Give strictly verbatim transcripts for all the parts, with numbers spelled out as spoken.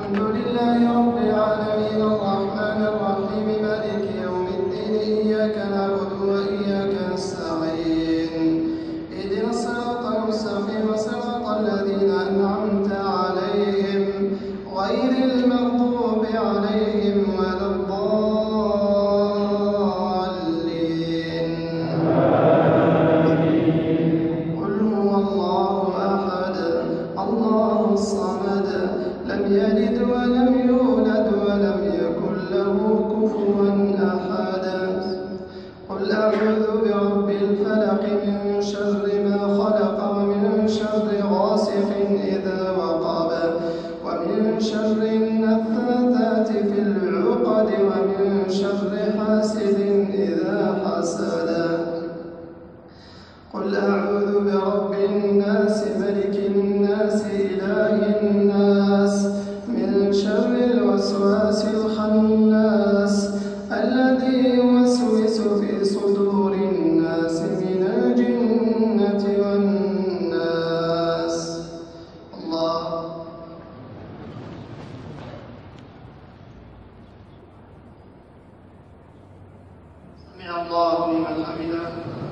الحمد لله رب العالمين الرحمن الرحيم مالك يوم الدين إياك نعبد وإياك نستعين اهدنا الصراط المستقيم صراط الذين أنعمت عليهم غير المغضوب عليهم ولا الضالين قل هو الله أحد الله الصمد لم يلد ولم يولد ولم يكن له كفوا أحد قل أعوذ برب الفلق من شر ما خلق ومن شر غاسق إذا وقب ومن شر النفاثات في العقد ومن شر حاسد إذا حسد قل أعوذ برب الناس ملك الناس إله الناس من شر الوسواس الخناس الذي يوسوس في صدور الناس من الجنة والناس. الله. سمع الله لمن حمده.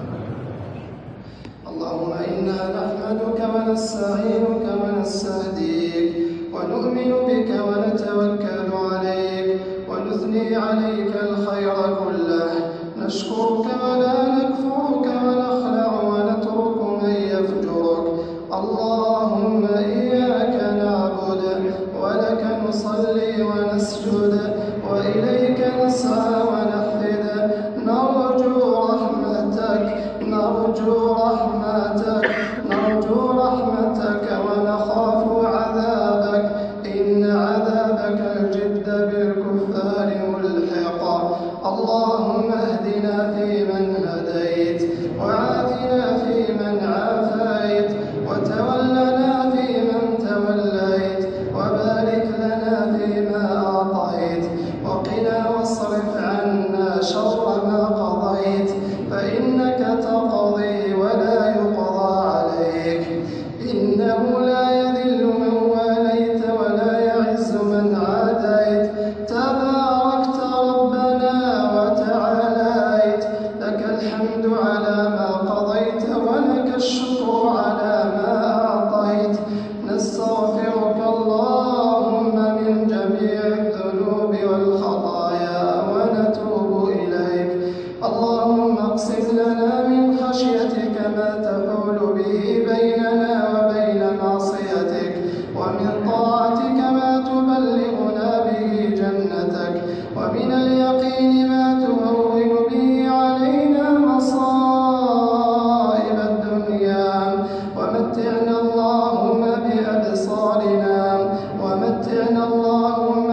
اللهم إنا نحمدك ونستعينك ونستهديك ونؤمن بك ونتوكل عليك ونثني عليك الخير كله نشكرك ولا نكفرك ونخلع ونترك من يفجرك. اللهم إياك نعبد ولك نصلي ونسجد وإليك نسعى ونحفد نرجو رحمتك نرجو رحمتك نرجو رحمتك ونخاف عذابك إن عذابك الجد بالكفار ملحق. اللهم اهدنا فيمن هديت وعافنا فيمن عافيت وتولنا فيمن توليت وبارك لنا فيما أعطيت وقنا واصرف عنا شر ما قضيت فإنك تقضي ولا يقضى عليك إنه لا يذل من واليت ولا يعز من عاديت تباركت ربنا وتعاليت لك الحمد على ما قضيت ولك الشكر على ما أعطيت. نستغفرك اللهم من جميع الذنوب والخطايا ونتوب إليك. اللهم اقسم لنا من خشيتك ما تحول به بيننا وبين معصيتك ومن طاعتك ما تبلغنا به جنتك ومن اليقين ما تهون به علينا مصائب الدنيا ومتعنا اللهم بأبصارنا ومتعنا اللهم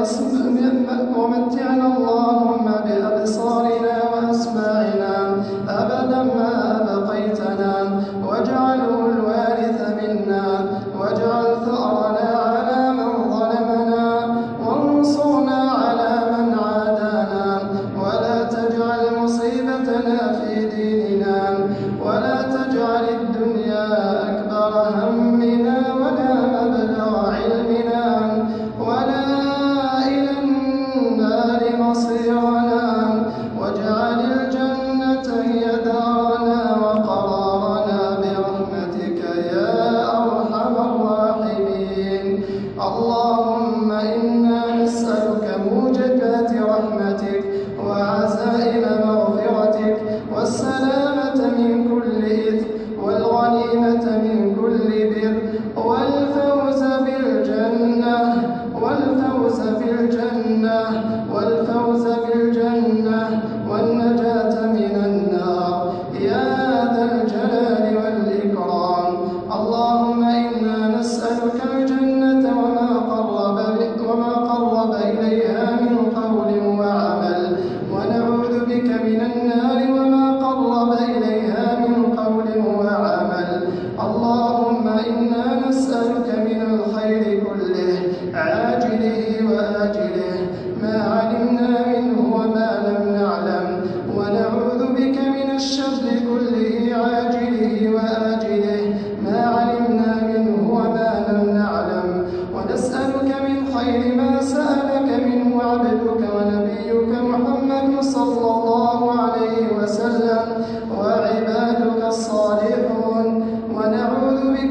ومتعنا اللهم بأبصارنا وأسماعنا أبدا ما أبقيتنا واجعله الوارث منا واجعل ثأرنا على من ظلمنا وانصرنا على من عادانا ولا تجعل مصيبتنا في ديننا ولا تجعل الدنيا أكبر همنا ولا مبلغ علمنا ولا إلى النار مصيرنا واجعل الجنة هي دارنا وقرارنا برحمتك يا أرحم الراحمين. اللهم إنا نسألك موجبات رحمتك وعزائم مغفرتك والسلامة من كل إثم والغنيمة من كل بر والفوز بالجنة والفوز بالجنة والفوز بالجنة والنجاة من النار يا ذا الجلال والإكرام. اللهم إنا نسألك الجنة وما قرب وما قرب إليها من قول وعمل ونعوذ بك من النار وما قرب إليها من قول وعمل. اللهم إنا نسألك من الخير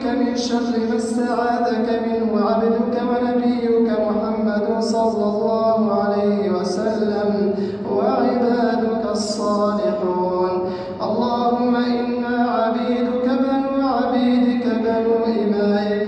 بك من شر ما استعاذك منه عبدك ونبيك محمد صلى الله عليه وسلم وعبادك الصالحون. اللهم إنا عبيدك بنو عبيدك بنو إمائك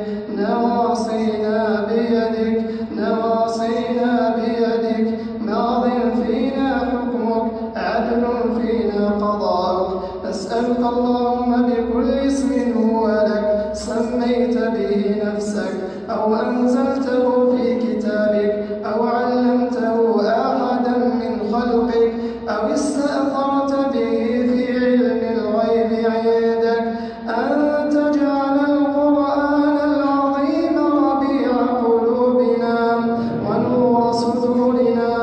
نواصينا بيدك نواصينا بيدك ماض فينا حكمك عدل فينا قضاؤك. نسألك اللهم بكل اسم هو لك سميت به نفسك أو أنزلته في كتابك أو علمته أحدا من خلقك أو استأثرت به في علم الغيب عندك أن تجعل القرآن العظيم ربيع قلوبنا ونور صدورنا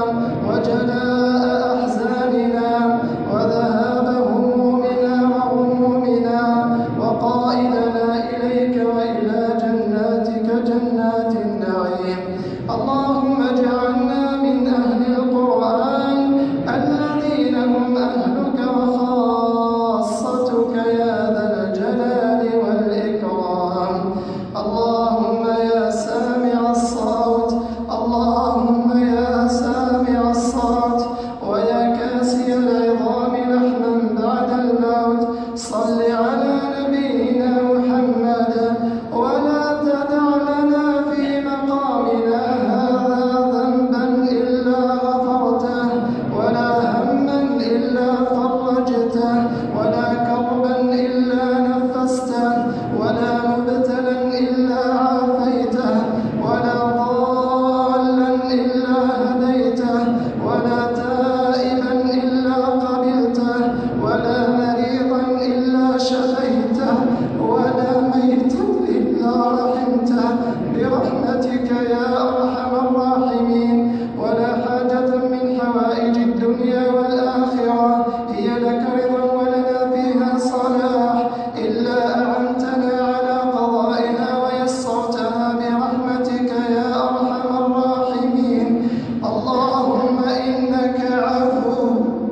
وجلاء أحزاننا وذهاب همومنا وغمومنا وقائدنا إليك وإلى جناتك جنات النعيم. اللهم اجعلنا من أهل القرآن الذين هم أهلك وخاصتك يا ذا الجلال والإكرام. اللهم يا سامع الصوت اللهم يا سامع الصوت ويا كاسي العظام لحما بعد الموت صل على نبينا محمد ولا تدع لنا في مقامنا هذا ذنبا إلا غفرته ولا هما إلا فرجته ولا كربا إلا نفسته ولا مبتلا إلا عافيته ولا ضالا إلا هديته ولا تائبا إلا قبلته ولا مريضا إلا شفيته ولا ميتا إلا رحمته برحمتك يا أرحم الراحمين. ولا حاجة من حوائج الدنيا والآخرة هي لك رضا ولنا فيها صلاح إلا أعنتنا على قضائها ويسرتها برحمتك يا أرحم الراحمين. اللهم إنك عفو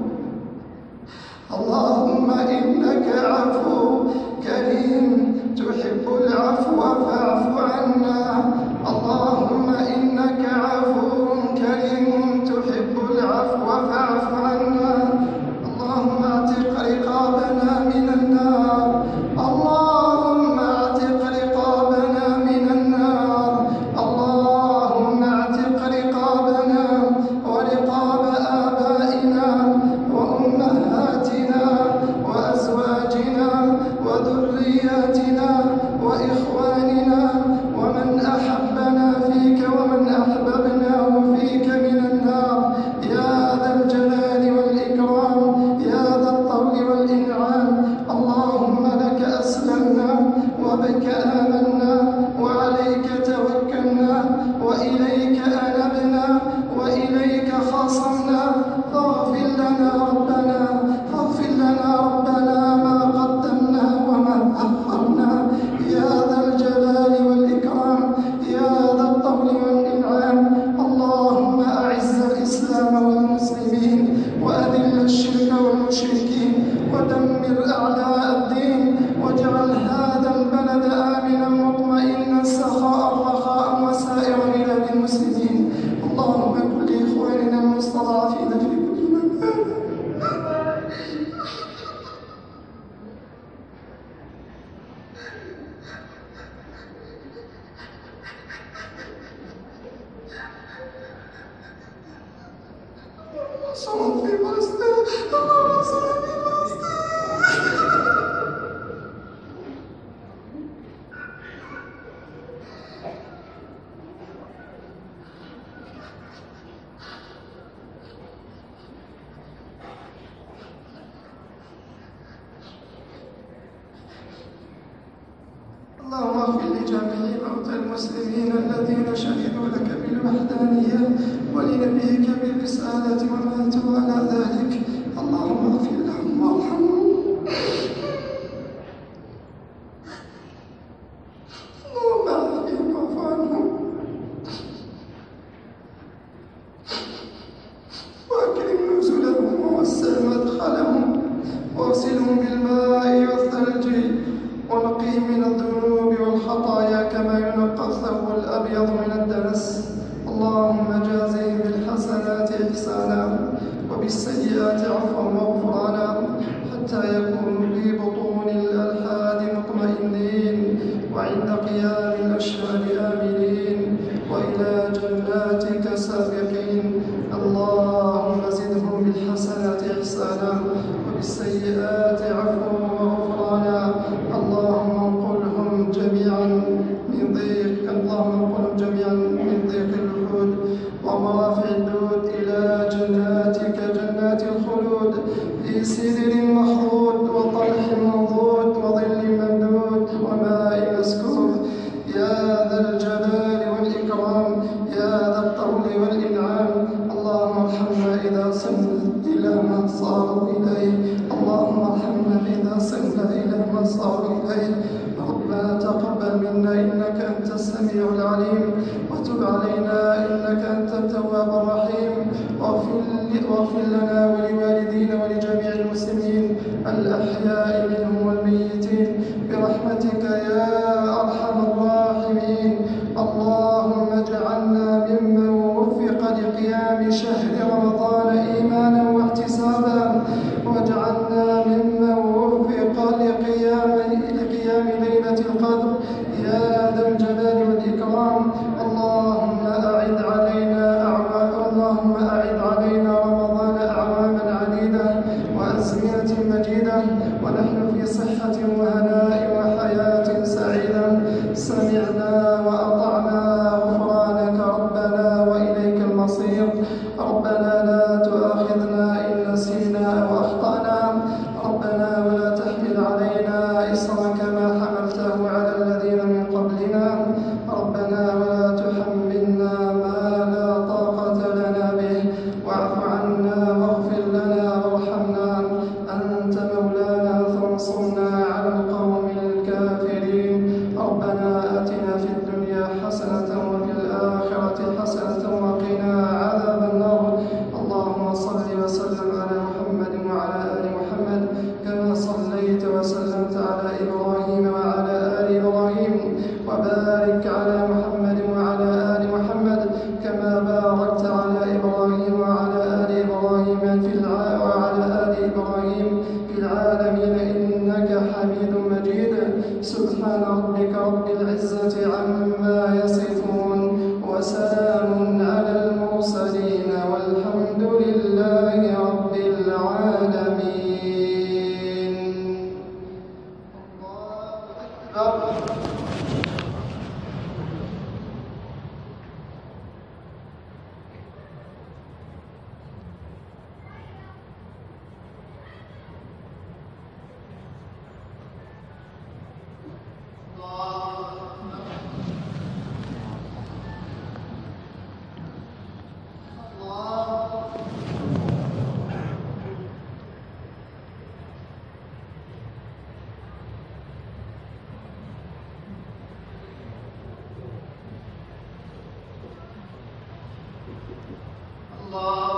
اللهم إنك عفو كريم تحب العفو فاعف عنا. اللهم إنك عفو كريم تحب العفو فاعف عنا. اللهم اعتق رقابنا من النار اللهم اعتق رقابنا من النار. اللهم اعتق رقابنا ورقاب آبائنا وأمهاتنا وأزواجنا وذرياتنا وإخواننا ومن أحبنا فيك ومن أحببناه فيك من النار يا ذا الجلال والإكرام يا ذا الطول والإنعام. اللهم لك أسلمنا وبك آمنا وعليك توكلنا وإليك أنبنا وإليك خاصمنا. فاغفر لنا ربنا فاغفر لنا ربنا ما قدمنا وما أخرنا يا ذا الجلال والإكرام يا ذا الطول والإنعام. اللهم أعز الإسلام والمسلمين وأذل الشرك والمشركين ودمر أعداء الدين واجعل هذا البلد آمنا مطمئنا سخاء رخاء وسائر بلاد المسلمين. اللهم كن لإخواننا المستضعفين في كل مكان. صوم في فلسطين اللهم صل في فلسطين. اللهم اغفر لجميع موتى المسلمين الذين شهدوا لك بالوحدانية ولنبيك بالرسالة وماتوا على ذلك. اللهم اغفر لهم وارحمهم. اللهم اعافهم واعف عنهم واكرم نزلهم ووسع مدخلهم واغسلهم بالماء والثلج ونقيهم من الذنوب والخطايا قيام الأشهاد آمنين وإلى جناتك سابقين. اللهم زدهم بالحسنات إحسانا وبالسيئات عفوا وغفرانا. اللهم انقلهم جميعا من ضيق اللهم انقلهم جميعا من ضيق الوجود ومرافع الدود إلى جناتك جنات الخلود في سدر مخضود وطلح منضود وظل ممدود وماء مسكوب. يا ذا الجلال والإكرام يا ذا الطول والإنعام. اللهم ارحمنا إذا صرنا إلى ما صاروا إليه. اللهم ارحمنا إذا صرنا إلى ما صاروا إليه. ربنا تقبل منا إنك أنت السميع العليم وتب علينا إنك أنت التواب الرحيم. واغفر لنا ولوالدينا ولجميع المسلمين الأحياء منهم والميتين برحمتك يا أرحم الراحمين. اللهم اجعلنا ممن وفق لقيام شهر رمضان إيمانا واحتسابا، واجعلنا ممن وفق لقيام لقيام ليلة القدر يا ذا الجلال والإكرام. اللهم أعد علينا أعوام اللهم أعد علينا رمضان أعواما عديدة وأزمنة مجيدة ونحن في صحة وهناء وحياة سعيدة. سمعنا وأطعنا غفرانك ربنا وإليك المصير. ربنا لا تؤاخذنا إن نسينا أو أخطأنا. ربنا ولا تحمل علينا إصرا كما حملته على الذين من قبلنا. ربنا ولا تحملنا ما لا طاقة لنا به. واعف عنا واغفر لنا وارحمنا. أنت مولانا فانصرنا على القوم الكافرين. ربنا آتنا في الدنيا حسنة وفي الآخرة حسنة وقنا عذاب النار. اللهم صل وسلم على محمد وعلى آل محمد كما صليت وسلمت على إبراهيم وعلى آل إبراهيم. وبارك على محمد وعلى آل محمد كما باركت على إبراهيم وعلى آل إبراهيم في وعلى آل إبراهيم في العالمين إنك حميد مجيد. سبحان ربك رب العزة عما يصفون وسلام على المرسلين والحمد لله رب العالمين. الله أكبر. Allah